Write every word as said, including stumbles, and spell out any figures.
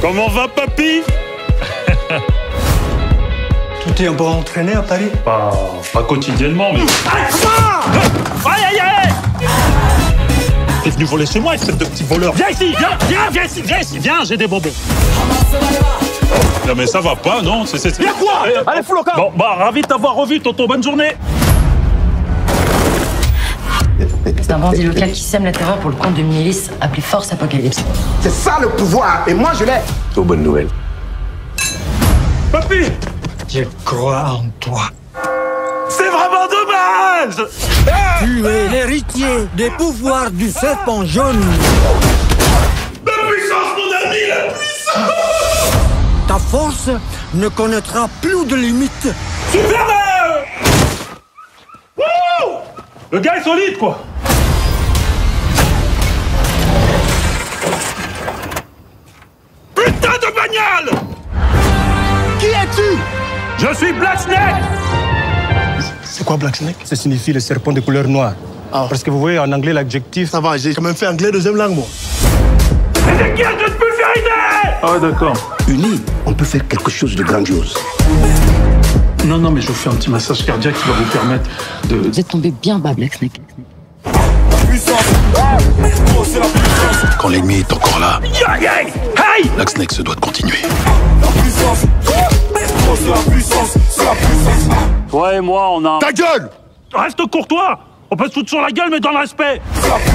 Comment va, papy? Tu t'es un peu entraîné à Paris? Pas, pas quotidiennement, mais... Aïe, aïe, aïe! T'es venu voler chez moi, espèce de petit voleur. Viens ici, viens, viens, viens ici, viens ici, viens, j'ai des bonbons. Non mais ça va pas, non? C'est, c'est, c'est... Viens quoi? Allez, fous le camp. Bon, bah, ravi de t'avoir revu, tonton, bonne journée. C'est un bandit local qui sème la terreur pour le compte d'une milice appelée Force Apocalypse. C'est ça le pouvoir, et moi je l'ai. Aux bonnes nouvelles. Papy! Je crois en toi. C'est vraiment dommage! Tu es l'héritier des pouvoirs du serpent jaune. La puissance, mon ami, la puissance! Ta force ne connaîtra plus de limites. Super! Wouh! Le gars est solide, quoi! Putain de bagnole! Qui es-tu? Je suis Black Snake! C'est quoi Black Snake? Ça signifie le serpent de couleur noire. Ah. Parce que vous voyez, en anglais, l'adjectif... Ça va, j'ai quand même fait anglais deuxième langue, moi. C'est qui a de pulvériser? Ah, d'accord. Unis, on peut faire quelque chose de grandiose. Non, non, mais je vous fais un petit massage cardiaque qui va vous permettre de... Vous êtes tombé bien bas, Black Snake. Quand l'ennemi est encore là, Yeah, yeah. Hey! Black Snake se doit de continuer. Toi et moi, on a... Ta gueule! Reste courtois. On peut se foutre sur la gueule, mais dans le respect.